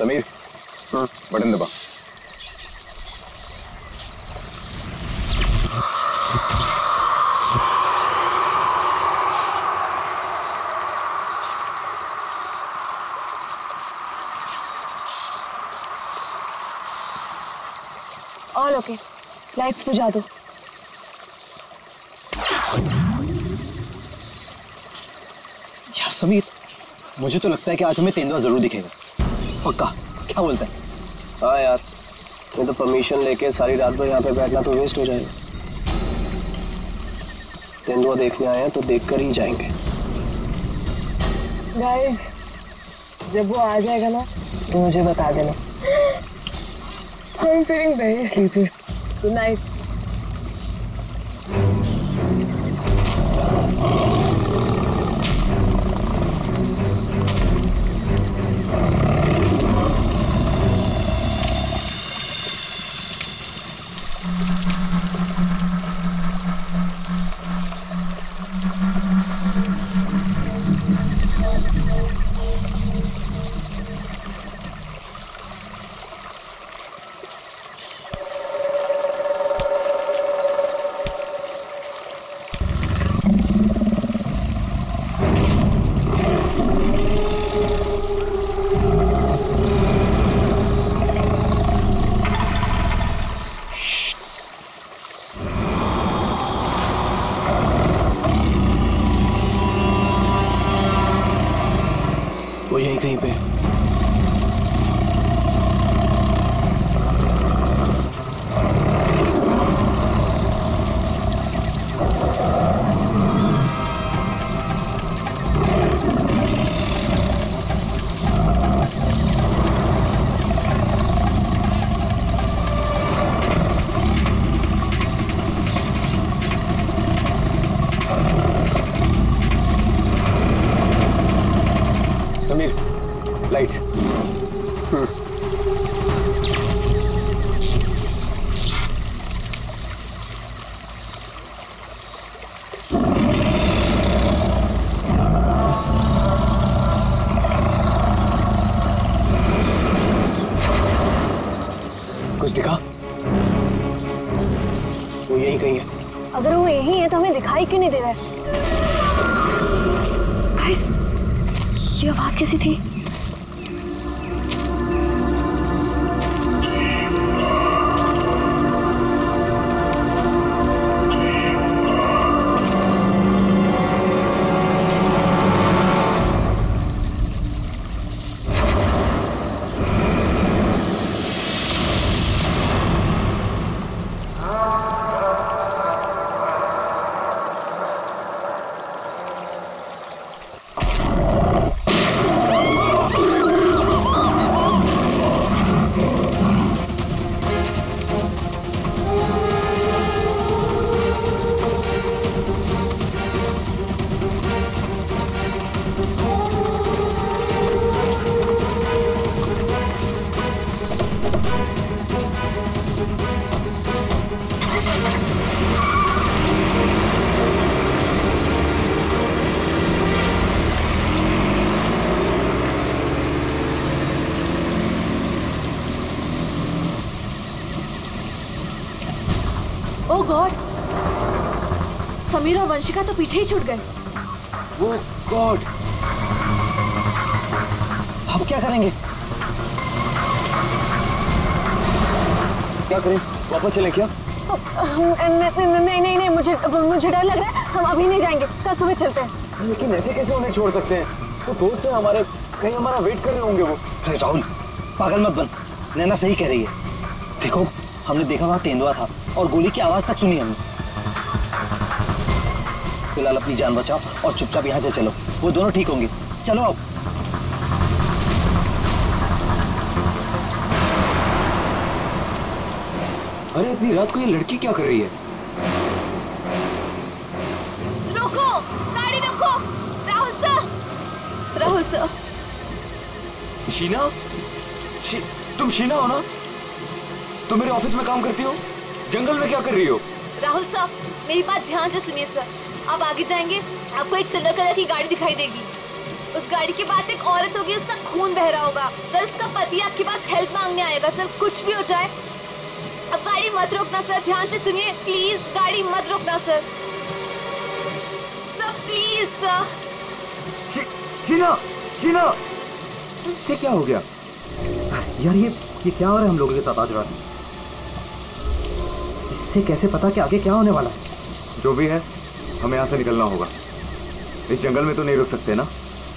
Sameer button दबा। All okay, lights बुझा दो। यार समीर, मुझे तो लगता है कि आज हमें तेंदुआ जरूर दिखेगा। पक्का? क्या बोलता है? हाँ यार, मैं तो परमिशन लेके सारी रात भर यहाँ पे बैठना तो वेस्ट हो जाएगा। तेंदुआ देखने आए हैं तो देख कर ही जाएंगे। गाइस, जब वो आ जाएगा ना तो मुझे बता देना। I'm feeling very sleepy. Good night. वो यहीं कहीं पे। समीर, लाइट्स। कुछ दिखा? वो यहीं कहीं है। अगर वो यही है तो हमें दिखाई क्यों नहीं दे रहा है? गाइस, ये आवाज कैसी थी? ओह गॉड, समीर और वंशिका तो पीछे ही छूट गए। ओह गॉड, अब क्या करेंगे? क्या करें? वापस चलें क्या? नहीं, मुझे डर लग रहा है। हम अभी नहीं जाएंगे, कल सुबह चलते हैं। लेकिन ऐसे कैसे उन्हें छोड़ सकते हैं? वो दोस्त हैं हमारे, कहीं हमारा वेट कर रहे होंगे वो। अरे राहुल, पागल मत बन, नैना सही कह रही है। देखो, हमने देखा वहाँ तेंदुआ था और गोली की आवाज तक सुनी हमने। फिलहाल अपनी जान बचाओ और चुपचाप यहाँ से चलो, वो दोनों ठीक होंगे। चलो अब। अरे इतनी रात को ये लड़की क्या कर रही है? रोको, गाड़ी रोको। राहुल सर। शीना? तुम शीना हो ना? तुम मेरे ऑफिस में काम करती हो? जंगल में क्या कर रही हो? राहुल सर, मेरी बात ध्यान से सुनिए सर। आप आगे जाएंगे, आपको एक सिल्वर कलर की गाड़ी दिखाई देगी। उस गाड़ी के पास एक औरत होगी, उसका खून बह रहा होगा। कल उसका पति आपके पास हेल्प मांगने आएगा। सर कुछ भी हो जाए अब गाड़ी मत रोकना सर, ध्यान से सुनिए प्लीज, गाड़ी मत रोकना sir. Sir please sir. Sheena, Sheena, ये क्या हो गया यार? ये क्या हो रहा है हम लोगों के साथ आज रात? इससे कैसे पता कि आगे क्या होने वाला है? जो भी है, हमें यहाँ से निकलना होगा। इस जंगल में तो नहीं रुक सकते ना।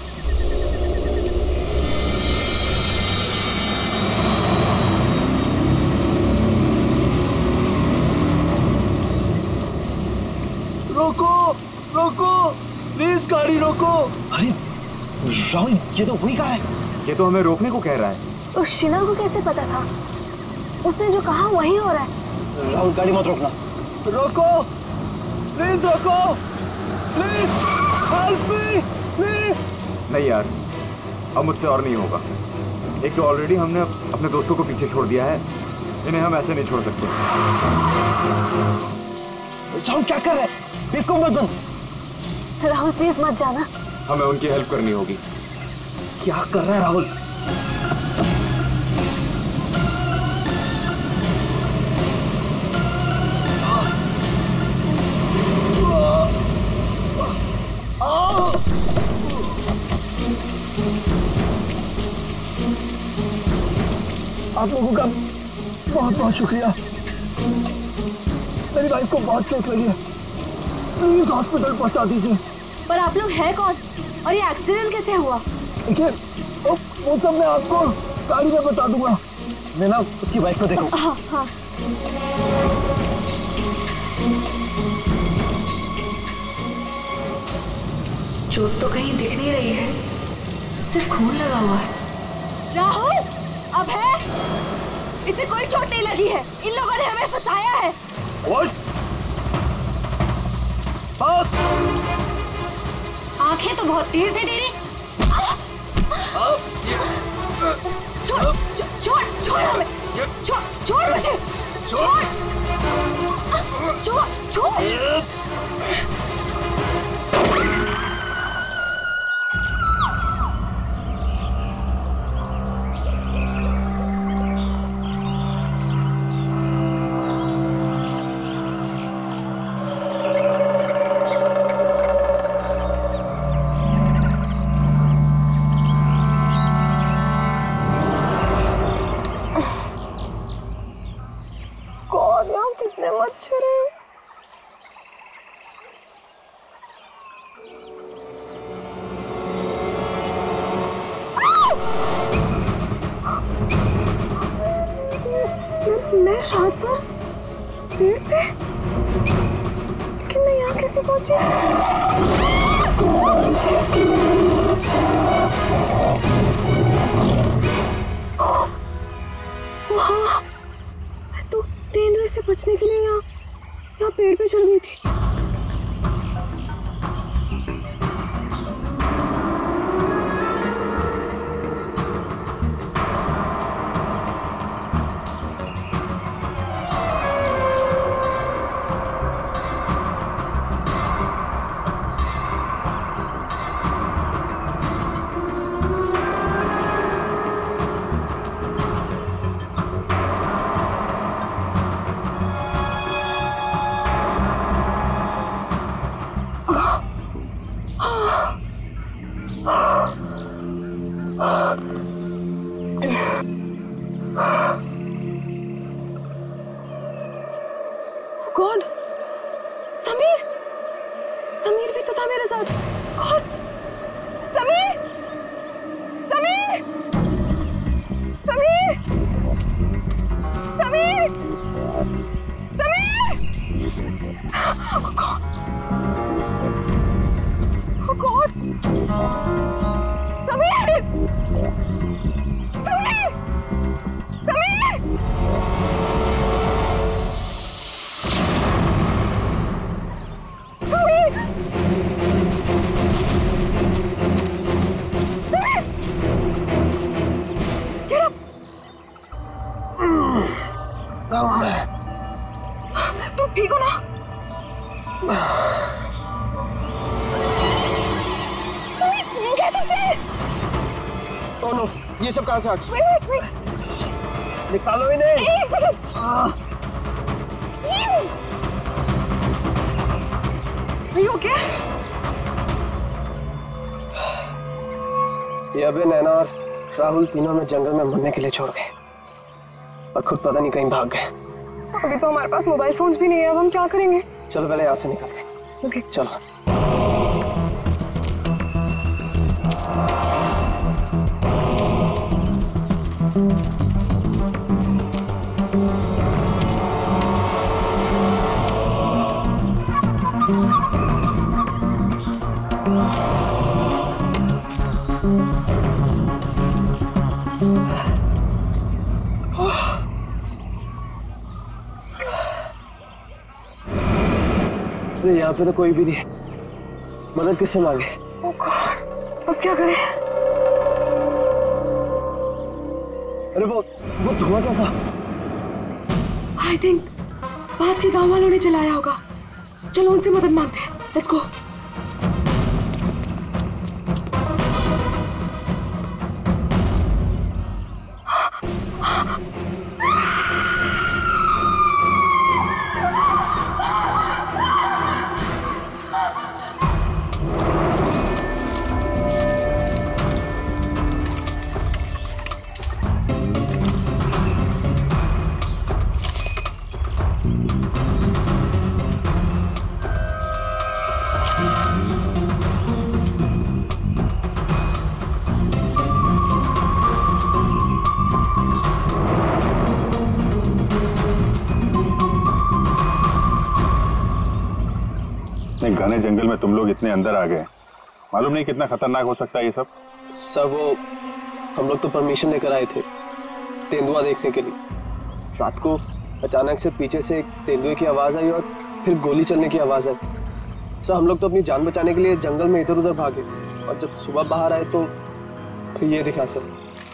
रोको, रोको, प्लीज गाड़ी रोको। अरे राहुल, ये तो वही कार है। ये तो हमें रोकने को कह रहा है। उस शीना को कैसे पता था? उसने जो कहा वही हो रहा है। राहुल गाड़ी मत रोकना। रोको, प्लीज रोको, प्लीज हेल्प मी, प्लीज। नहीं यार, अब मुझसे और नहीं होगा। एक तो ऑलरेडी हमने अपने दोस्तों को पीछे छोड़ दिया है, इन्हें हम ऐसे नहीं छोड़ सकते। राहुल क्या कर रहे हैं? बिल्कुल मत बंद। राहुल प्लीज मत जाना। हमें उनकी हेल्प करनी होगी। क्या कर रहा है राहुल? आप लोगों का बहुत बहुत शुक्रिया। मेरी वाइफ को बहुत चोट लगी है, प्लीज हॉस्पिटल पहुंचा दीजिए। पर आप लोग हैं कौन और ये एक्सीडेंट कैसे हुआ? देखिए, वो सब मैं आपको गाड़ी में बता दूंगा। मैं ना उसकी वाइफ को देखूं। हाँ हाँ। चोट तो कहीं दिख नहीं रही है, सिर्फ खून लगा हुआ है। राहुल, अब है, इसे कोई चोट नहीं लगी है। इन लोगों ने हमें फंसाया है। आंखें तो बहुत तेज है तेरी। छोड़, छोड़, छोड़ हमें, छोड़, छोड़ मुझे, छोड़, छोड़, छोड़। कितने मच्छर हैं। मैं रात भर पेड़ पे, लेकिन मैं यहाँ कैसे पहुंची? वहाँ मैं तो तेंदुए से बचने के लिए यहाँ पेड़ पे चढ़ गई थी। गॉड, समीर, समीर भी तो था मेरे साथ। God, Sameer, Sameer, Sameer, Sameer, Sameer, oh God, oh God, Sameer, Sameer, Sameer. तुम ठीक हो ना? दोनों ये सब कहाँ से आ गया? wait. निकालो इन्हें। एक सेकंड। Are you okay? ये अबे, नैना और राहुल तीनों में जंगल में मरने के लिए छोड़ गए और खुद पता नहीं कहीं भाग गए। अभी तो हमारे पास मोबाइल फोन्स भी नहीं है, अब हम क्या करेंगे? चलो पहले यहाँ से निकलते हैं। ओके चलो। यहाँ पे तो कोई भी नहीं है, मदद किससे मांगे? ओह गॉड, अब क्या करें? अरे वो धुआं कैसा? आई थिंक पास के गांव वालों ने चलाया होगा। चलो उनसे मदद मांगते हैं। Let's go. घने जंगल में तुम लोग इतने अंदर आ गए, मालूम नहीं कितना खतरनाक हो सकता है ये सब। सर वो हम लोग तो परमिशन लेकर आए थे तेंदुआ देखने के लिए। रात को अचानक से पीछे से एक तेंदुए की आवाज़ आई और फिर गोली चलने की आवाज़ आई। सर हम लोग तो अपनी जान बचाने के लिए जंगल में इधर उधर भागे और जब सुबह बाहर आए तो फिर ये दिखा। सर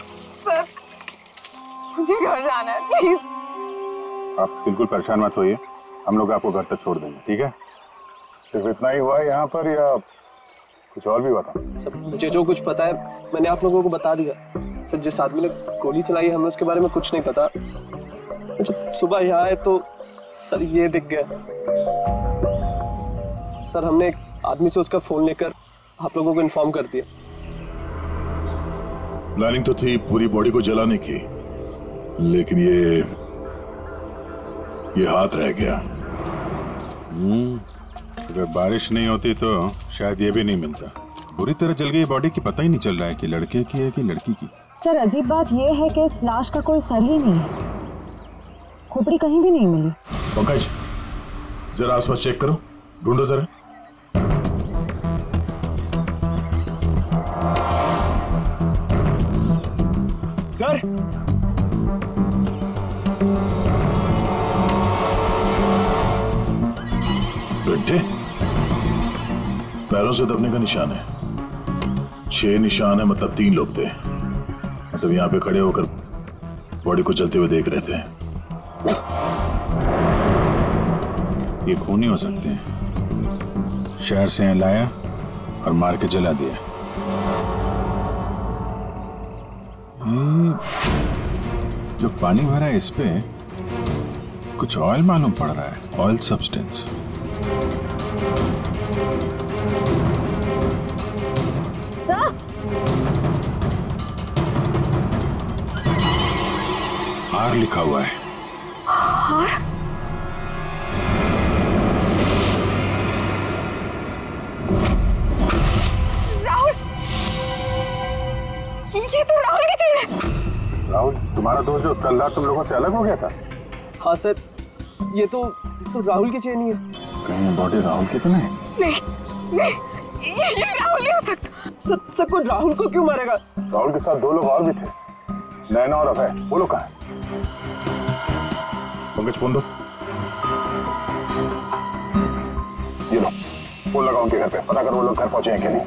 मुझे घर जाना है, प्लीज। आप बिल्कुल परेशान मत होइए, हम लोग आपको घर तक छोड़ देंगे, ठीक है? सिर्फ इतना ही हुआ है यहाँ पर या कुछ और भी बता? सर मुझे जो कुछ पता है मैंने आप लोगों को बता दिया। सर जिस आदमी ने गोली चलाई है हमें उसके बारे में कुछ नहीं पता। जब सुबह यहाँ आए तो सर ये दिख गया। सर हमने एक आदमी से उसका फोन लेकर आप लोगों को इन्फॉर्म कर दिया। प्लानिंग तो थी पूरी बॉडी को जलाने की, लेकिन ये हाथ रह गया। अगर बारिश नहीं होती तो शायद ये भी नहीं मिलता। बुरी तरह जल गई बॉडी की, पता ही नहीं चल रहा है कि लड़के की है कि लड़की की। सर अजीब बात यह है कि इस लाश का कोई सर ही नहीं है, खोपड़ी कहीं भी नहीं मिली। पंकज जरा आसपास चेक करो, ढूंढो जरा। सर बेटे पैरों से दबने का निशान है, 6 निशान है, मतलब 3 लोग थे। मतलब यहाँ पे खड़े होकर बॉडी को चलते हुए देख रहे थे। ये खूनी हो सकते हैं। शहर से यहाँ लाया और मार के जला दिया। जो पानी भरा है इस पे कुछ ऑयल मालूम पड़ रहा है, ऑयल सब्सटेंस। आर लिखा हुआ है। आर? राहुल, ये तो राहुल की चेन है। राहुल तुम्हारा दोस्त जो कल रात तुम लोगों से अलग हो गया था? हाँ सर ये तो राहुल की चेन ही है। कहीं बॉडी राहुल की तो नहीं? नहीं, ये राहुल नहीं हो सकता। सर कोई राहुल को क्यों मारेगा? राहुल के साथ 2 लोग और भी थे, नैना और अभय। वो लोग कहाँ हैं? पंकज फोन दो। ये लो फोन लगाओ उनके घर पे, पता करो वो लोग घर पहुंचे हैं कि नहीं।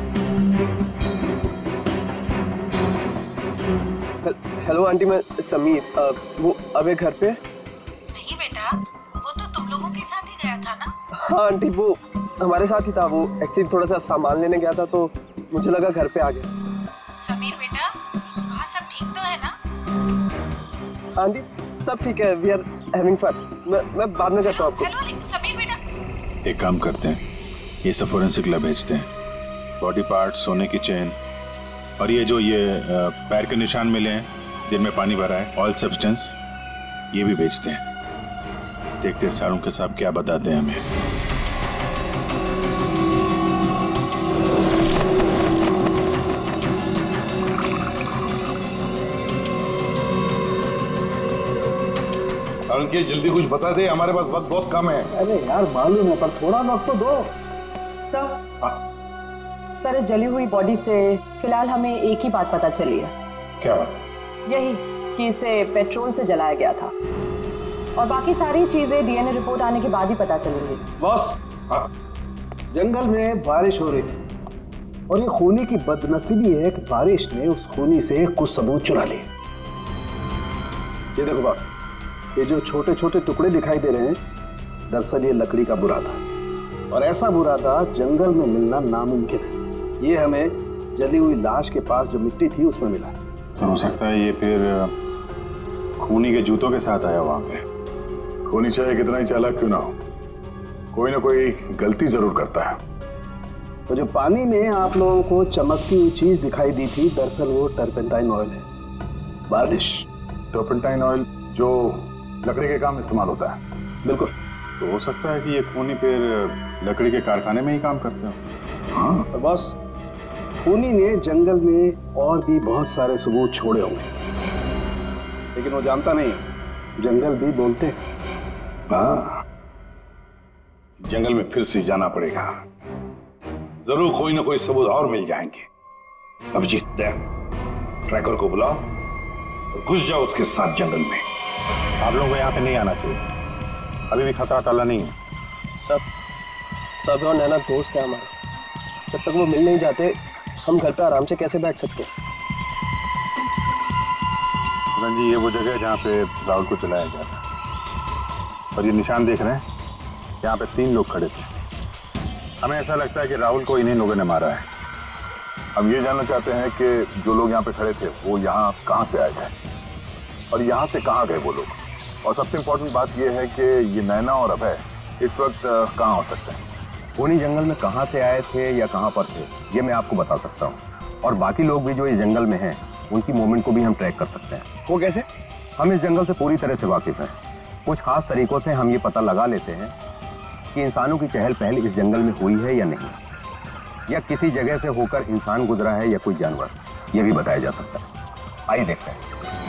हेलो आंटी, मैं समीर। वो अबे घर पे? नहीं बेटा, वो तो तुम लोगों के साथ ही गया था ना? हाँ आंटी वो हमारे साथ ही था। वो एक्चुअली थोड़ा सा सामान लेने गया था तो मुझे लगा घर पे आ गया। समीर बेटा, वहाँ सब ठीक तो है ना? आंटी सब ठीक है, वी आर हैविंग फन। मैं बाद में करता हूँ आपको। हेलो समीर बेटा। एक काम करते हैं, ये सब फोरेंसिक लैब भेजते हैं। बॉडी पार्ट, सोने की चेन और ये जो पैर के निशान मिले हैं जिनमें पानी भरा है, ऑयल सब्सटेंस, ये भी भेजते हैं। देखते हैं सारुण के साहब क्या बताते हैं हमें। सारुण की जल्दी कुछ बता दे, हमारे पास वक्त बहुत कम है। अरे यार मालूम है, पर थोड़ा वक्त तो दो। सर, जली हुई बॉडी से फिलहाल हमें एक ही बात पता चली है। क्या बात? यही कि इसे पेट्रोल से जलाया गया था, और बाकी सारी चीजें डीएनए रिपोर्ट आने के बाद ही पता चलेंगी। बॉस, जंगल में बारिश हो रही थी और ये खूनी की बदनसीबी है कि बारिश ने उस खूनी से कुछ सबूत चुरा लिए। ये देखो बॉस, ये जो छोटे छोटे टुकड़े दिखाई दे रहे हैं, दरअसल ये लकड़ी का बुरादा, और ऐसा बुरादा जंगल में मिलना नामुमकिन है। ये हमें जली हुई लाश के पास जो मिट्टी थी उसमें मिला। तो हो सकता है ये फिर खूनी के जूतों के साथ आया वहां पे। खूनी चाहे कितना ही चालाक क्यों ना हो, कोई ना कोई गलती जरूर करता है। तो जो पानी में आप लोगों को चमकती हुई चीज दिखाई दी थी, दरअसल वो टर्पेंटाइन ऑयल है। बारिश। टर्पेंटाइन ऑयल जो लकड़ी के काम इस्तेमाल होता है? बिल्कुल। तो हो सकता है कि ये खूनी फिर लकड़ी के कारखाने में ही काम करते हो। हाँ। और बस खूनी ने जंगल में और भी बहुत सारे सबूत छोड़े होंगे, लेकिन वो जानता नहीं जंगल भी बोलते हैं। हाँ, जंगल में फिर से जाना पड़ेगा, जरूर कोई ना कोई सबूत और मिल जाएंगे। अभिजीत, ट्रैकर को बुलाओ और घुस जाओ उसके साथ जंगल में। आप लोगों को यहाँ पे नहीं आना चाहिए, अभी भी खतरा टला नहीं है। सब और नैना दोस्त है हमारा, जब तक वो मिल नहीं जाते हम घर पे आराम से कैसे बैठ सकते हैं? जी, ये वो जगह है जहाँ पे राहुल को चलाया गया था, और ये निशान देख रहे हैं, यहाँ पे 3 लोग खड़े थे। हमें ऐसा लगता है कि राहुल को इन्हीं लोगों ने मारा है। हम ये जानना चाहते हैं कि जो लोग यहाँ पे खड़े थे वो यहाँ कहाँ से आए थे और यहाँ से कहाँ गए वो लोग, और सबसे इम्पोर्टेंट बात यह है कि ये नैना और अभय इस वक्त कहाँ हो सकते हैं। उन्हीं जंगल में कहाँ से आए थे या कहाँ पर थे, ये मैं आपको बता सकता हूँ, और बाकी लोग भी जो इस जंगल में हैं उनकी मूवमेंट को भी हम ट्रैक कर सकते हैं। वो कैसे? हम इस जंगल से पूरी तरह से वाकिफ हैं। कुछ खास तरीकों से हम ये पता लगा लेते हैं कि इंसानों की चहल पहल इस जंगल में हुई है या नहीं, या किसी जगह से होकर इंसान गुजरा है या कोई जानवर, ये भी बताया जा सकता है। आइए देखते हैं।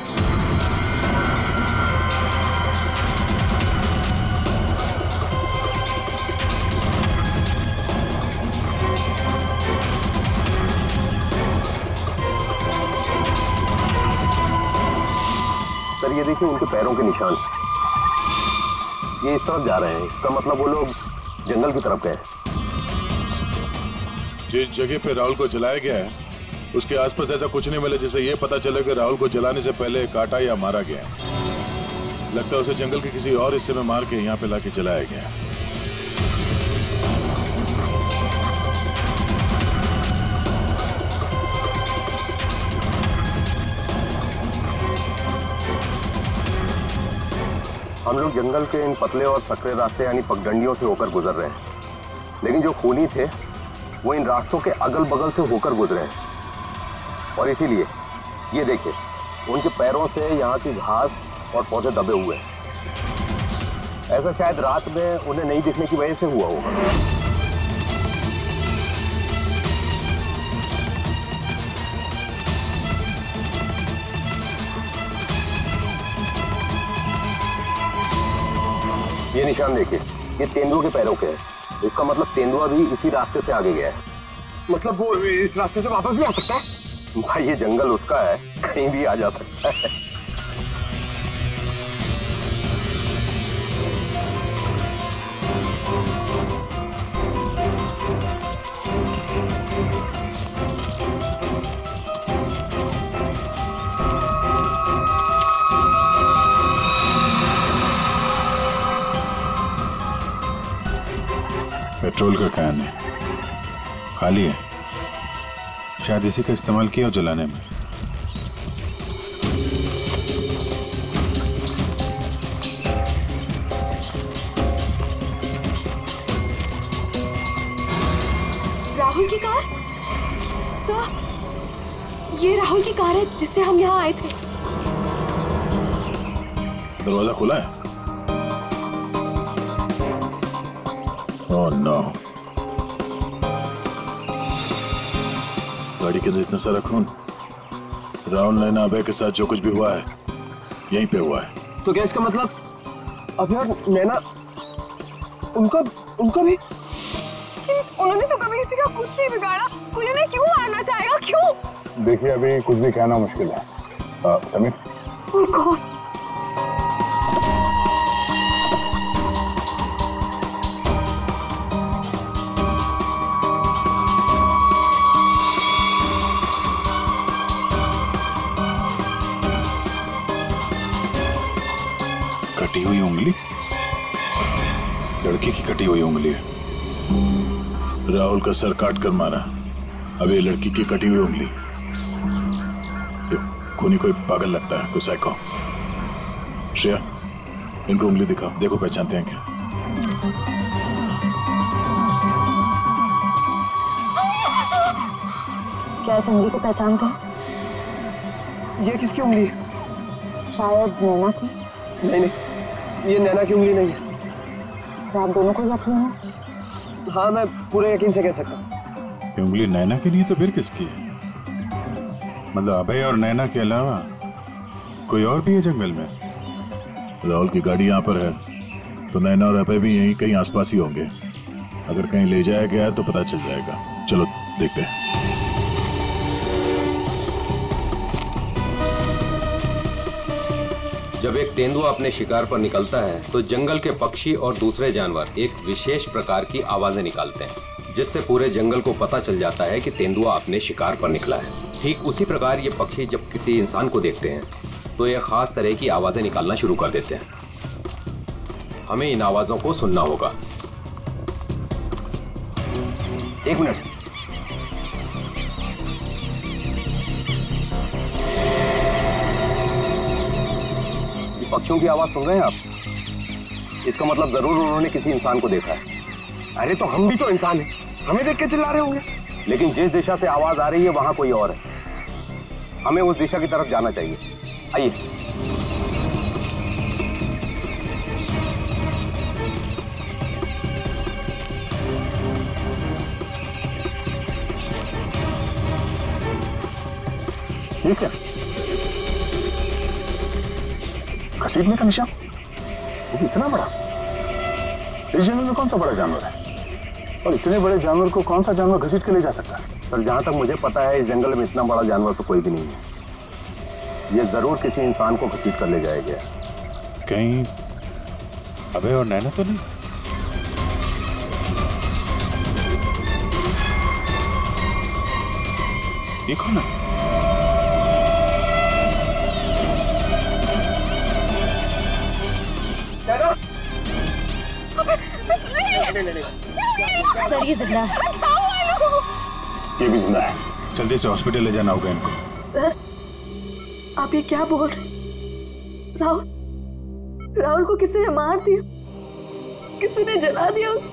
सर, ये देखिए उनके पैरों के निशान, ये इस तरफ जा रहे हैं। इसका मतलब वो लोग जंगल की तरफ गए। जिस जगह पे राहुल को जलाया गया है उसके आसपास ऐसा कुछ नहीं मिला जिससे ये पता चले कि राहुल को जलाने से पहले काटा या मारा गया है। लगता है उसे जंगल के किसी और हिस्से में मार के यहाँ पे लाके जलाया गया है। हम लोग जंगल के इन पतले और सकरे रास्ते यानी पगडंडियों से होकर गुजर रहे हैं, लेकिन जो खूनी थे वो इन रास्तों के अगल बगल से होकर गुजरे हैं, और इसीलिए ये देखिए उनके पैरों से यहाँ की घास और पौधे दबे हुए हैं। ऐसा शायद रात में उन्हें नहीं दिखने की वजह से हुआ होगा। ये निशान देखिए, ये तेंदुआ के पैरों के हैं। इसका मतलब तेंदुआ भी इसी रास्ते से आगे गया है। मतलब वो इस रास्ते से वापस भी आ सकता है? भाई ये जंगल उसका है, कहीं भी आ जा सकता है। पेट्रोल का कैन है, खाली है। शायद इसी का इस्तेमाल किया जलाने में। राहुल की कार? सर, ये राहुल की कार है जिससे हम यहाँ आए थे। दरवाजा खुला है? Oh no. गाड़ी के अंदर इतना सारा खून। राहुल नैना अभय के साथ जो कुछ भी हुआ है यहीं पे हुआ है। तो क्या इसका मतलब अभय और नैना उनका भी? उन्होंने तो कभी किसी का कुछ नहीं बिगाड़ा, कोई उन्हें क्यों मारना चाहेगा? क्यों? देखिए अभी कुछ भी कहना मुश्किल है। समीर, कौन? कटी हुई उंगली? लड़की की कटी हुई उंगली है। राहुल का सर काट कर मारा, अब ये लड़की की कटी हुई उंगली। ये खूनी कोई पागल लगता है, कोई साइको। श्रेया, इनको उंगली दिखाओ, देखो पहचानते हैं क्या। क्या इस उंगली को पहचानते हैं? ये किसकी उंगली है? शायद नैना की। नहीं, ये नैना की उंगली नहीं है। तो आप दोनों को यकीन है? हाँ, मैं पूरे यकीन से कह सकता हूँ। उंगली नैना की नहीं तो फिर किसकी है? मतलब अभय और नैना के अलावा कोई और भी है जंगल में? राहुल की गाड़ी यहाँ पर है तो नैना और अभय भी यहीं कहीं आसपास ही होंगे। अगर कहीं ले जाया गया तो पता चल जाएगा। चलो देखते हैं। जब एक तेंदुआ अपने शिकार पर निकलता है तो जंगल के पक्षी और दूसरे जानवर एक विशेष प्रकार की आवाजें निकालते हैं, जिससे पूरे जंगल को पता चल जाता है कि तेंदुआ अपने शिकार पर निकला है। ठीक उसी प्रकार ये पक्षी जब किसी इंसान को देखते हैं तो ये खास तरह की आवाजें निकालना शुरू कर देते हैं। हमें इन आवाजों को सुनना होगा। एक मिनट, पक्षियों की आवाज सुन रहे हैं आप? इसका मतलब जरूर उन्होंने किसी इंसान को देखा है। अरे तो हम भी तो इंसान हैं, हमें देख के चिल्ला रहे होंगे। लेकिन जिस दिशा से आवाज आ रही है वहां कोई और है। हमें उस दिशा की तरफ जाना चाहिए। आइए। ठीक है, घसीटने का निशान? वो भी इतना बड़ा? इस जंगल में कौन सा बड़ा जानवर है? और इतने बड़े जानवर को कौन सा जानवर घसीट के ले जा सकता है? पर जहां तक मुझे पता है इस जंगल में इतना बड़ा जानवर तो कोई भी नहीं है। ये जरूर किसी इंसान को घसीट कर ले जाया गया। कहीं अभय और नैना तो नहीं? ये कौन है? सर ये जिंदा है। ये भी जिंदा है। जल्दी से हॉस्पिटल ले जाना होगा इनको। सर, आप ये क्या बोल रहे? राहुल को किसी ने मार दिया, किसी ने जला दिया उसे।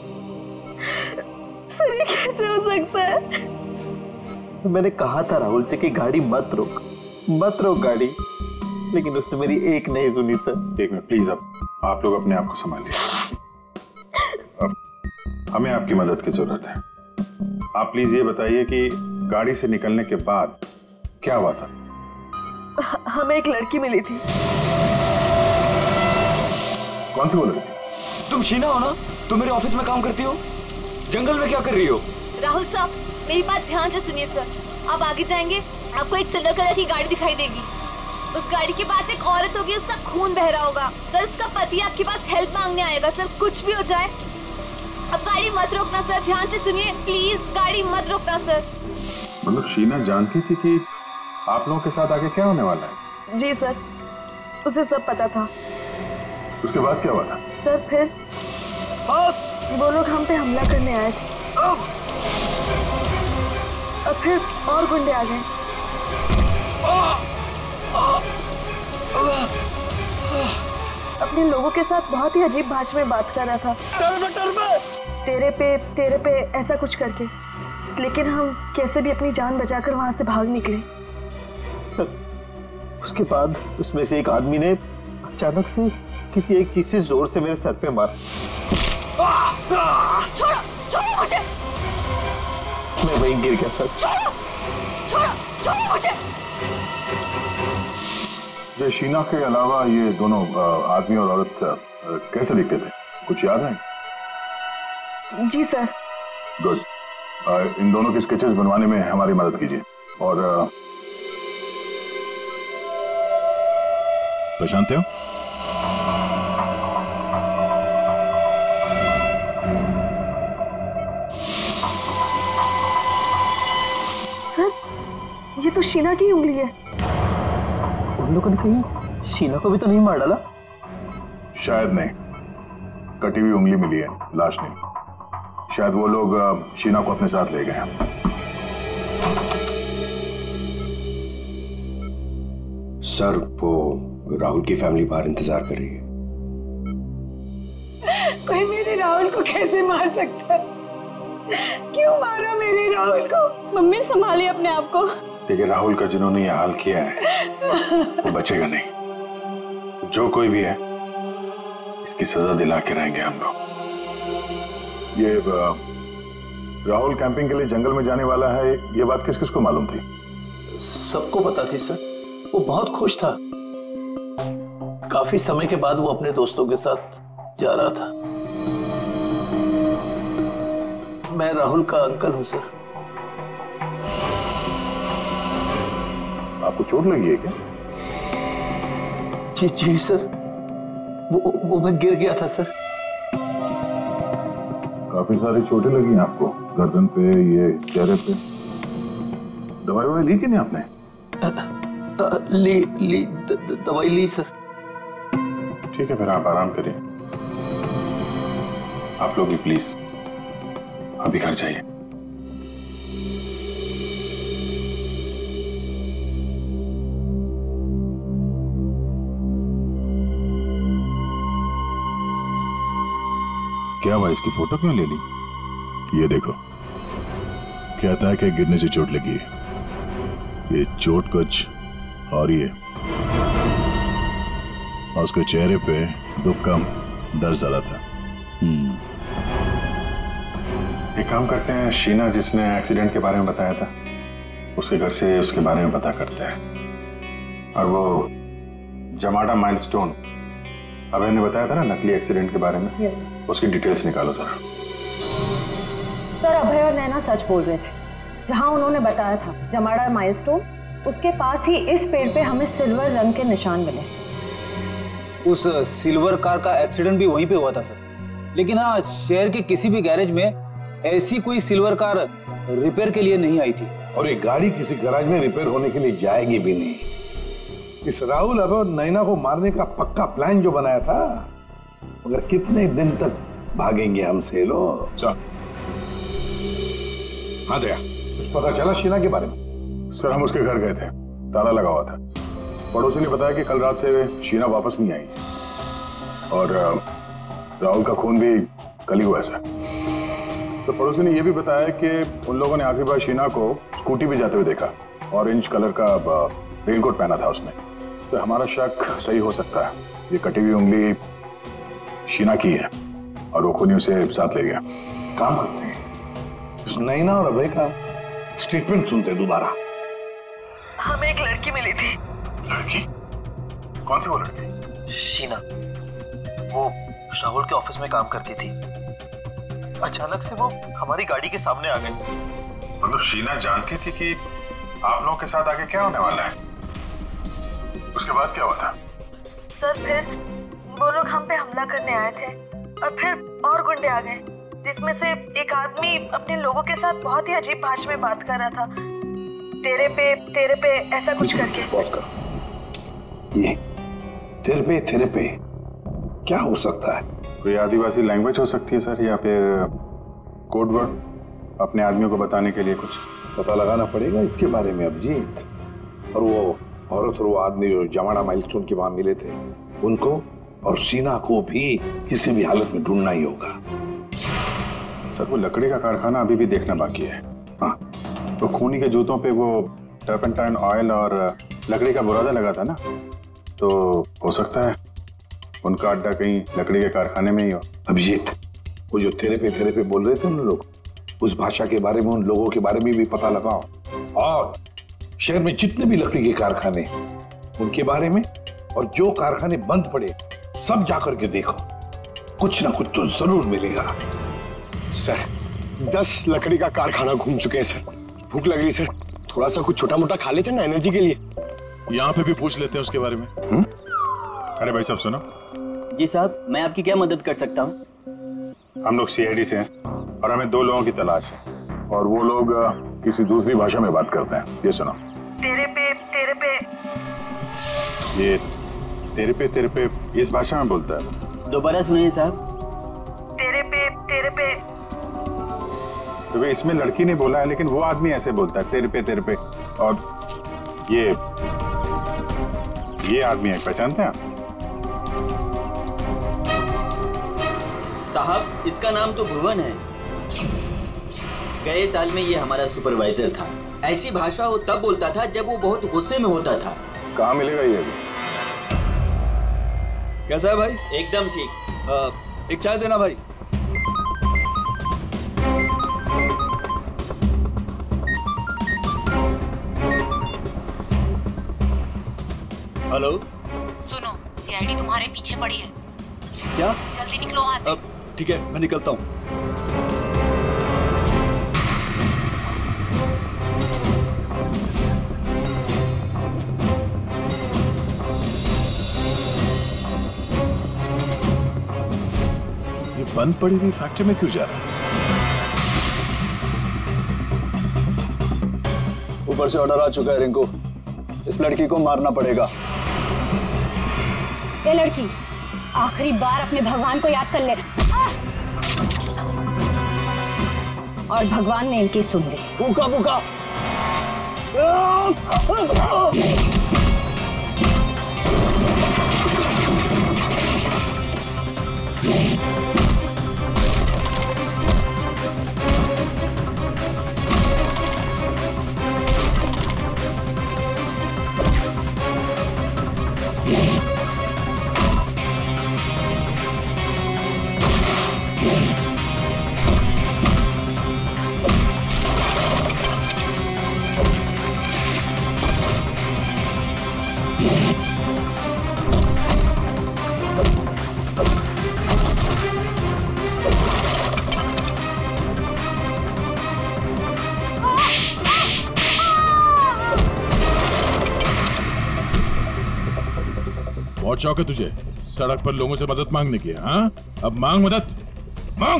सर ये कैसे हो सकता है? मैंने कहा था राहुल से कि गाड़ी मत रोक गाड़ी, लेकिन उसने मेरी एक नहीं सुनी सर। एक मिनट प्लीज, अब आप लोग अपने आप को संभालिए। अब हमें आपकी मदद की जरूरत है। आप प्लीज ये बताइए कि गाड़ी से निकलने के बाद क्या हुआ था? हमें एक लड़की मिली थी। कौन सी वो लड़की? तुम शीना हो ना? तुम मेरे ऑफिस में काम करती हो? जंगल में क्या कर रही हो? राहुल साहब, मेरी बात ध्यान से सुनिए सर। आप आगे जाएंगे, आपको एक सिल्वर कलर की गाड़ी दिखाई देगी। उस गाड़ी के पास एक औरत होगी, उसका खून बह रहा होगा। सर उसका पति आपके पास हेल्प मांगने आएगा। सर कुछ भी हो जाए, अब गाड़ी मत रोकना सर। ध्यान से सुनिए प्लीज, गाड़ी मत रोकना सर। मतलब शीना जानती थी कि आप लोगों के साथ आगे क्या होने वाला है? जी सर, उसे सब पता था। उसके बाद क्या हुआ था? सर फिर वो लोग हम पे हमला करने आए थे। और फिर और गुंडे आ गए। अपने लोगों के साथ बहुत ही अजीब भाषा में बात कर रहा था, तेरे पे ऐसा कुछ करके। लेकिन हम कैसे भी अपनी जान बचाकर वहां से भाग निकले। उसके बाद उसमें से एक आदमी ने अचानक से किसी एक चीज से जोर से मेरे सर पे मारा। छोड़ो छोड़ो मुझे। मैं वहीं गिर गया सर। छोड़ो छोड़ो छोड़ो मुझे। ये शीना के अलावा ये दोनों आदमी और औरत कैसे दिखते थे, कुछ याद है? जी सर। गुड। इन दोनों के स्केचेस बनवाने में हमारी मदद कीजिए। और पहचानते हो? सर ये तो शीना की उंगली है। उन लोगों ने कहीं शीना को भी तो नहीं मार डाला? शायद नहीं, कटी हुई उंगली मिली है, लाश नहीं। शायद वो लोग शीना को अपने साथ ले गए हैं। सर वो राहुल की फैमिली बाहर इंतजार कर रही है। कोई मेरे राहुल को कैसे मार सकता है? क्यों मारा मेरे राहुल को? मम्मी संभालिए अपने आप को। देखिए राहुल का जिन्होंने यह हाल किया है वो बचेगा नहीं। जो कोई भी है इसकी सजा दिला के रहेंगे हम लोग। ये राहुल कैंपिंग के लिए जंगल में जाने वाला है, ये बात किस किस को मालूम थी? सबको पता थी सर। वो बहुत खुश था। काफी समय के बाद वो अपने दोस्तों के साथ जा रहा था। मैं राहुल का अंकल हूं सर। आपको चोट लगी है क्या? जी जी सर, वो मैं गिर गया था सर। काफी सारी चोटें लगी हैं आपको, गर्दन पे, ये चेहरे पे। दवाई ली कि नहीं आपने? दवाई ली सर। ठीक है फिर आप आराम करिए। आप लोग भी प्लीज अभी घर जाइए। क्या हुआ, इसकी फोटो क्यों ले ली? ये देखो, कहता है कि गिरने से चोट लगी है। ये चोट कुछ और ही है। और उसके चेहरे पे दुख कम, डर ज्यादा था। एक काम करते हैं, शीना जिसने एक्सीडेंट के बारे में बताया था उसके घर से उसके बारे में पता करते हैं। और वो जमाडा माइलस्टोन अभय ने बताया था ना नकली एक्सीडेंट के बारे में, यस उसकी डिटेल्स निकालो जरा। सर अभय और नैना सच बोल रहे थे। जहां उन्होंने बताया था जमाडा माइलस्टोन, उसके पास ही इस पेड़ पे हमें सिल्वर रंग के निशान मिले। उस सिल्वर कार का एक्सीडेंट भी वहीं पे हुआ था सर। लेकिन हाँ, शहर के किसी भी गैरेज में ऐसी कोई सिल्वर कार रिपेयर के लिए नहीं आई थी। और ये गाड़ी किसी गैराज में रिपेयर होने के लिए जाएगी भी नहीं। इस राहुल अब नैना को मारने का पक्का प्लान जो बनाया था, मगर कितने दिन तक भागेंगे हमसे लोग। हाँ दया, कुछ पता चला शीना के बारे में? सर हम उसके घर गए थे, ताला लगा हुआ था। पड़ोसी ने बताया कि कल रात से शीना वापस नहीं आई और राहुल का खून भी कल ही हुआ ऐसा। तो पड़ोसी ने यह भी बताया कि उन लोगों ने आखिरी बार शीना को स्कूटी पे जाते हुए देखा। ऑरेंज कलर का रेनकोट पहना था उसने। तो हमारा शक सही हो सकता है, ये कटी हुई उंगली शीना की है और वो खूनी उसे साथ ले गया। काम करते हैं, इस नैना और अभय का स्टेटमेंट सुनते दोबारा। हमें एक लड़की मिली थी। लड़की? कौन थी वो लड़की? शीना, वो राहुल के ऑफिस में काम करती थी। अचानक से वो हमारी गाड़ी के सामने आ गई। मतलब शीना जानती थी कि आप लोगों के साथ आगे क्या होने वाला है? उसके बाद क्या हुआ था? सर फिर वो लोग हम पे हमला करने आए थे और फिर और गुंडे आ गए, जिसमें से एक आदमी अपने लोगों के साथ बहुत ही अजीब भाषा में बात कर रहा था, तेरे पे ऐसा कुछ करके। पॉज करो। ये तेरे पे क्या हो सकता है? कोई आदिवासी लैंग्वेज हो सकती है सर, या फिर कोड वर्ड अपने आदमियों को बताने के लिए कुछ। पता लगाना पड़ेगा इसके बारे में अभिजीत। और वो औरत और वो आदमी जो जमाड़ा माइलस्टोन के वहां मिले थे, उनको और शीना को भी किसी भी हालत में ढूंढना ही होगा। सर वो लकड़ी का कारखाना अभी भी देखना बाकी है। हाँ, तो खूनी के जूतों पे वो टर्पेंटाइन ऑयल और लकड़ी का बुरादा लगा था ना, तो हो सकता है उनका अड्डा कहीं लकड़ी के कारखाने में ही हो। अभिजीत, वो जो तेरे पे बोल रहे थे उन लोग, उस भाषा के बारे में, उन लोगों के बारे में भी पता लगाओ, और शहर में जितने भी लकड़ी के कारखाने उनके बारे में, और जो कारखाने बंद पड़े सब जाकर के देखो, कुछ ना कुछ तो जरूर मिलेगा। सर 10 लकड़ी का कारखाना घूम चुके हैं सर। भूख लग रही सर, थोड़ा सा कुछ छोटा मोटा खा लेते हैं ना एनर्जी के लिए। यहाँ पे भी पूछ लेते हैं उसके बारे में। अरे भाई साहब सुनो। जी साहब, मैं आपकी क्या मदद कर सकता हूँ? हम लोग सीआईडी से हैं और हमें 2 लोगों की तलाश है, और वो लोग किसी दूसरी भाषा में बात करते हैं। ये सुनो। तेरे पे ये तेरे पे इस भाषा में बोलता है। दोबारा सुनिए साहब। तेरे पे तो इसमें लड़की ने बोला है, लेकिन वो आदमी ऐसे बोलता है तेरे पे। और ये आदमी है, पहचानते हैं आप? साहब इसका नाम तो भुवन है। गए साल में ये हमारा सुपरवाइजर था। ऐसी भाषा वो तब बोलता था जब वो बहुत गुस्से में होता था। कहाँ मिलेगा ये? कैसा है भाई? एकदम ठीक। एक चाय देना भाई। हेलो, सुनो, सीआईडी तुम्हारे पीछे पड़ी है। क्या? जल्दी निकलो वहां से। ठीक है, मैं निकलता हूँ। ये बंद पड़ी हुई फैक्ट्री में क्यों जा रहा है? ऊपर से ऑर्डर आ चुका है रिंकू, इस लड़की को मारना पड़ेगा। ये लड़की आखिरी बार अपने भगवान को याद कर ले। और भगवान ने इनकी सुन ली। भूखा भूखा। बहुत शौक है तुझे सड़क पर लोगों से मदद मांगने की। हाँ, अब मांग मदद, मांग।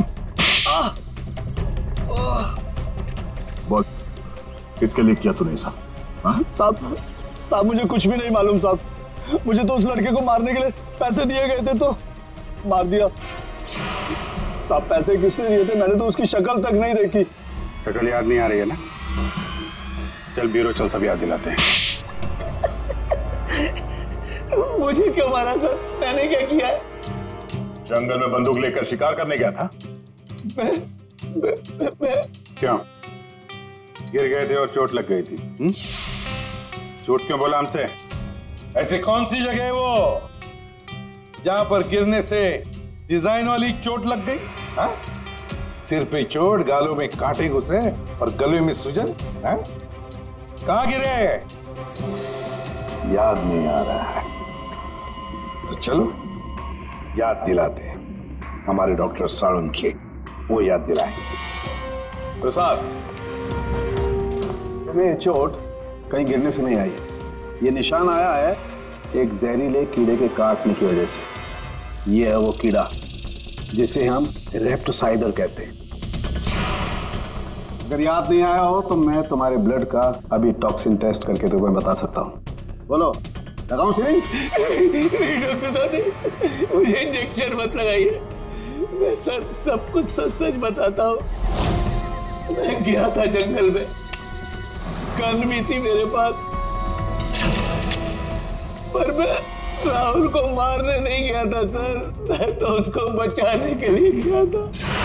बोल, किसके लिए किया तूने ऐसा? साहब मुझे कुछ भी नहीं मालूम साहब। मुझे तो उस लड़के को मारने के लिए पैसे दिए गए थे तो मार दिया। साहब पैसे किसने दिए थे? मैंने तो उसकी शक्ल तक नहीं देखी। शक्ल याद नहीं आ रही है ना? चल ब्यूरो चल, सब याद दिलाते हैं। मुझे क्यों मारा सर? मैंने क्या किया है? जंगल में बंदूक लेकर शिकार करने गया था। मैं क्यों गिर गए थे और चोट लग गई थी? चोट क्यों बोला हमसे? ऐसी कौन सी जगह है वो जहां पर गिरने से डिजाइन वाली चोट लग गई? हाँ? सिर पे चोट, गालों में कांटे घुसे और गले में सूजन। हाँ? कहां गिरे? याद नहीं आ रहा है तो चलो याद दिलाते हैं। हमारे डॉक्टर साळुंखे वो याद दिलाएंगे। प्रसाद, तुम्हें चोट कहीं गिरने से नहीं आई है। ये निशान आया है एक जहरीले कीड़े के काटने की वजह से। ये है वो कीड़ा जिसे हम रेप्टोसाइडर कहते हैं। अगर याद नहीं आया हो तो मैं तुम्हारे ब्लड का अभी टॉक्सिन टेस्ट करके तुम्हें बता सकता हूँ। बोलो, लगाऊं सिरिंज? नहीं डॉक्टर साहब, मुझे इंजेक्शन मत लगाइए। मैं सर सब कुछ सच सच बताता हूँ। मैं गया था जंगल में गन भी थी मेरे पास, पर मैं राहुल को मारने नहीं गया था सर, मैं तो उसको बचाने के लिए गया था।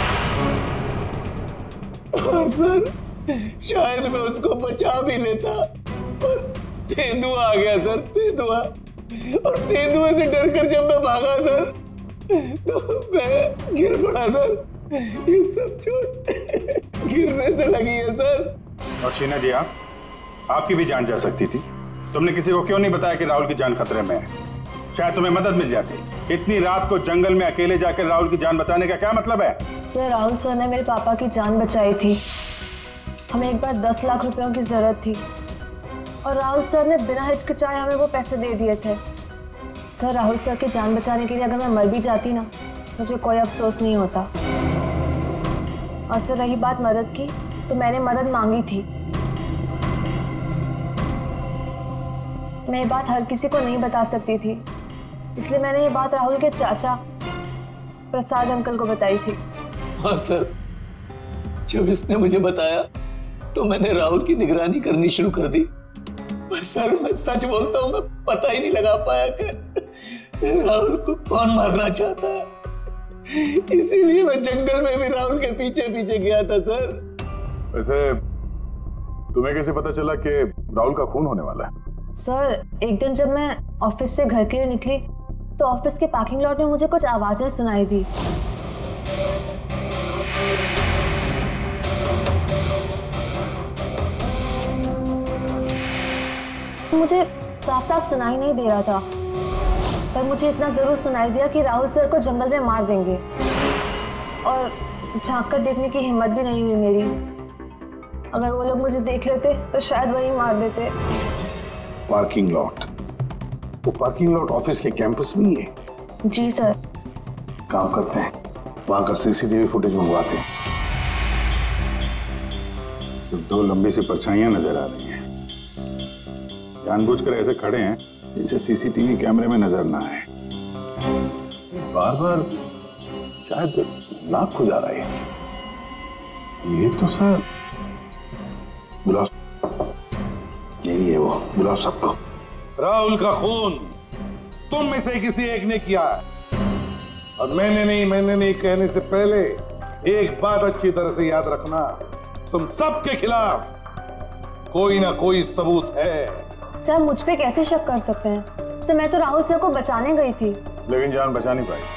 और सर शायद मैं उसको बचा भी लेता, और तेंदुआ आ गया सर, तेंदुआ। और तेंदुए से डरकर जब मैं भागा सर, तो मैं गिर पड़ा सर। ये सब चोट गिरने से लगी है सर। और शीना जी, आपकी भी जान जा सकती थी। तुमने किसी को क्यों नहीं बताया कि राहुल की जान खतरे में है? शायद तुम्हें मदद मिल जाती। इतनी रात को जंगल में अकेले जाकर राहुल की जान बचाने का क्या मतलब है? सर, राहुल सर ने मेरे पापा की जान बचाई थी। हमें एक बार 10 लाख रुपयों की जरूरत थी और राहुल सर ने बिना हिचकिचाए हमें वो पैसे दे दिए थे। सर, राहुल सर की जान बचाने के लिए अगर मैं मर भी जाती ना, मुझे कोई अफसोस नहीं होता। और सर, रही बात मदद की, तो मैंने मदद मांगी थी। मैं ये बात हर किसी को नहीं बता सकती थी, इसलिए मैंने ये बात राहुल के चाचा प्रसाद अंकल को बताई थी। हाँ सर, जब इसने मुझे बताया तो मैंने राहुल की निगरानी करनी शुरू कर दी। पर सर, मैं सच बोलता हूँ, मैं पता ही नहीं लगा पाया कि राहुल को कौन मारना चाहता है। इसीलिए मैं जंगल में भी राहुल के पीछे पीछे गया था सर। वैसे तुम्हें कैसे पता चला कि राहुल का खून होने वाला है? सर, एक दिन जब मैं ऑफिस से घर के लिए निकली तो ऑफिस के पार्किंग लॉट में मुझे कुछ आवाजें सुनाई दी। मुझे साफ साफ सुनाई नहीं दे रहा था, पर मुझे इतना जरूर सुनाई दिया कि राहुल सर को जंगल में मार देंगे। और झांक कर देखने की हिम्मत भी नहीं हुई मेरी। अगर वो लोग मुझे देख लेते तो शायद वही मार देते। Parking lot? वो पार्किंग लॉट ऑफिस के कैंपस में ही है? जी सर। काम करते हैं, वहां का सीसीटीवी फुटेज मंगवाते हैं। तो 2 लंबी सी परछाइयां नजर आ रही हैं। जानबूझकर ऐसे खड़े हैं जिसे सीसीटीवी कैमरे में नजर ना आए। बार बार शायद नाक खुजा रहा है। ये तो सर बुलाओ, यही है वो, बुलाओ सबको। राहुल का खून तुम में से किसी एक ने किया है, और मैंने नहीं कहने से पहले एक बात अच्छी तरह से याद रखना, तुम सबके खिलाफ कोई ना कोई सबूत है। सर, मुझ पे कैसे शक कर सकते हैं? सर, मैं तो राहुल सर को बचाने गई थी। लेकिन जान बचा नहीं पाई।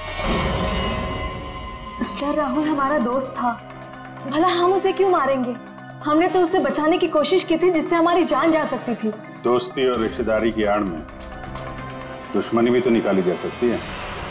सर, राहुल हमारा दोस्त था, भला हम उसे क्यों मारेंगे? हमने तो उसे बचाने की कोशिश की थी जिससे हमारी जान जा सकती थी। दोस्ती और रिश्तेदारी की आड़ में दुश्मनी भी तो निकाली जा सकती है,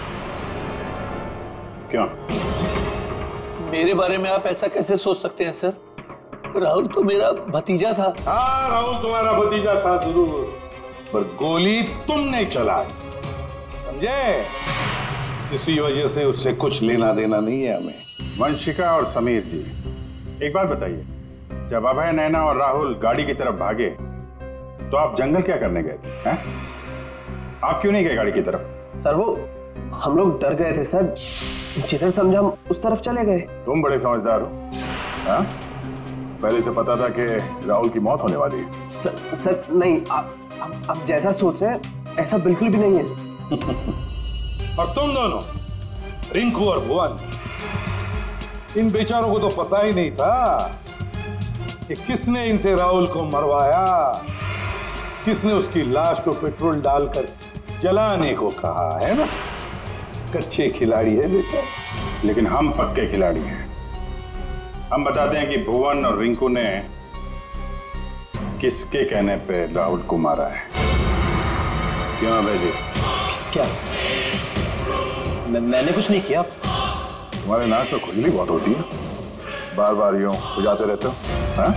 क्यों? मेरे बारे में आप ऐसा कैसे सोच सकते हैं सर? राहुल तो मेरा भतीजा था। हाँ, राहुल तुम्हारा भतीजा था जरूर, पर गोली तुमने चलाई, समझे? इसी वजह से उससे कुछ लेना देना नहीं है हमें। वंशिका और समीर जी, एक बात बताइए, जब अभय, नैना और राहुल गाड़ी की तरफ भागे तो आप जंगल क्या करने गए थे? हैं? आप क्यों नहीं गए गाड़ी की तरफ? सर, वो हम लोग डर गए थे सर, जिधर समझा हम उस तरफ चले गए। तुम बड़े समझदार हो। हाँ? पहले से पता था कि राहुल की मौत होने वाली है। सर नहीं, आप जैसा सोच रहे हैं ऐसा बिल्कुल भी नहीं है। और तुम दोनों, रिंकू और भुवन, इन बेचारों को तो पता ही नहीं था कि किसने इनसे राहुल को मरवाया, किसने उसकी लाश को पेट्रोल डालकर जलाने को कहा, है ना? कच्चे खिलाड़ी है बेटा। लेकिन हम पक्के खिलाड़ी हैं। हम बताते हैं कि भुवन और रिंकू ने किसके कहने पे राहुल को मारा है। क्यों अभय जी? क्या? मैंने कुछ नहीं किया। तुम्हारे नाक तो खुजली बहुत होती है, बार बार यूं खुजाते रहते हो। हाँ?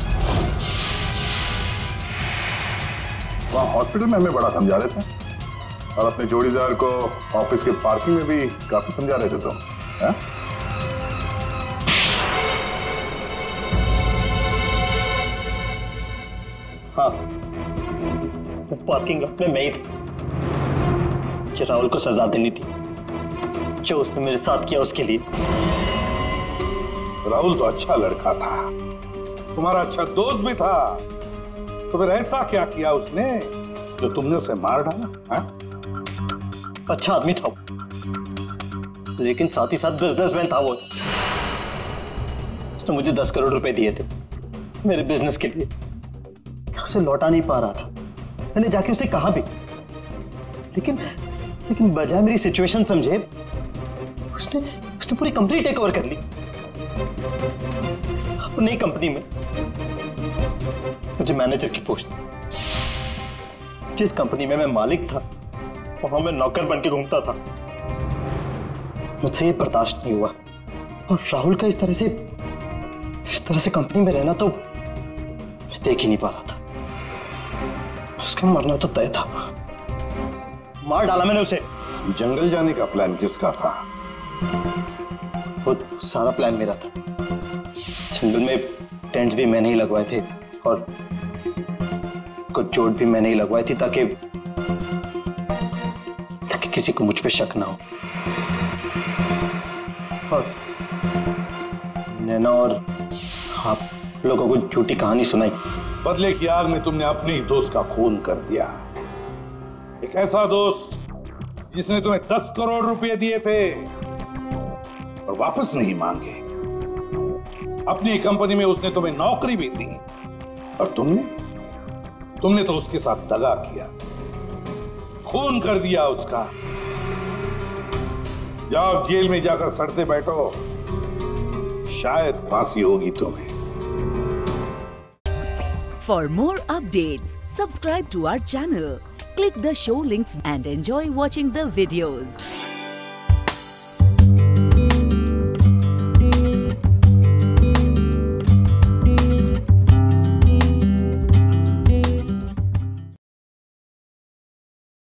वहाँ हॉस्पिटल में हमें बड़ा समझा रहे थे, और अपने जोड़ीदार को ऑफिस के पार्किंग में भी काफी समझा रहे थे तुम। हाँ? हाँ, पार्किंग लॉट में मैं ही था, कि राहुल को सजा देनी थी जो उसने मेरे साथ किया उसके लिए। राहुल तो अच्छा लड़का था, तुम्हारा अच्छा दोस्त भी था, तो फिर ऐसा क्या किया उसने जो तुमने उसे मार डाला? हाँ? अच्छा आदमी था वो, लेकिन साथ ही साथ बिजनेसमैन था वो। उसने मुझे 10 करोड़ रुपए दिए थे मेरे बिजनेस के लिए। उसे लौटा नहीं पा रहा था। मैंने जाके उसे कहा भी, लेकिन बजाय मेरी सिचुएशन समझे उसने पूरी कंपनी टेक ओवर कर ली। नई कंपनी में मुझे मैनेजर की पोस्ट। जिस कंपनी में मैं मालिक था वहां मैं नौकर बन के घूमता था। मुझसे ये बर्दाश्त नहीं हुआ, और राहुल का इस तरह से कंपनी में रहना तो मैं देख ही नहीं पा रहा था। उसका मरना तो तय था। मार डाला मैंने उसे। जंगल जाने का प्लान किसका था? वो सारा प्लान मेरा था। जंगल में टेंट्स भी मैंने ही लगवाए थे और कुछ चोट भी मैंने ही लगवाई थी ताकि किसी को मुझ पे शक ना हो। और नैना और आप लोगों को झूठी कहानी सुनाई। बदले की आग में तुमने अपने ही दोस्त का खून कर दिया। एक ऐसा दोस्त जिसने तुम्हें 10 करोड़ रुपए दिए थे और वापस नहीं मांगे। अपनी कंपनी में उसने तुम्हें नौकरी भी दी और तुमने तो उसके साथ दगा किया, खून कर दिया उसका। जाओ जेल में जाकर सड़ते बैठो, शायद फांसी होगी तुम्हें। For more updates, subscribe to our channel, click the show links and enjoy watching the videos.